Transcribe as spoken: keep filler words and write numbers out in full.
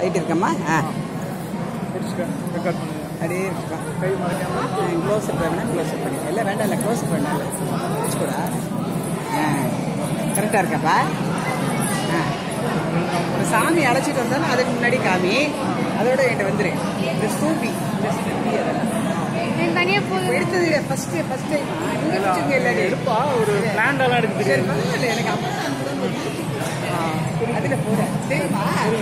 Right இருக்கம்மா. ஆ அப்படியே இருக்குப்பா. க்ளோஸ் அப் வேணா க்ளோஸ் அப் பண்ணி இல்லை வேண்டாம் இல்லை க்ளோஸ் அப் வேண்டாம் வச்சுக்கூடா. ஆ கரெக்டாக இருக்காப்பா. ஆ ஒரு சாமி அழைச்சிட்டு வந்தாலும் அதுக்கு முன்னாடி காமி, அதோட என்கிட்ட வந்துரு. இந்த ஸ்டூபி இந்த ஸ்டூபி அதெல்லாம் எடுத்தது ஃபர்ஸ்ட் ஃபர்ஸ்ட் டைம் இல்லை எடுப்பா. ஒரு பிளான்டெல்லாம் எடுத்து எனக்கு அப்பா அதில் போகிறேன் தெரியுமா.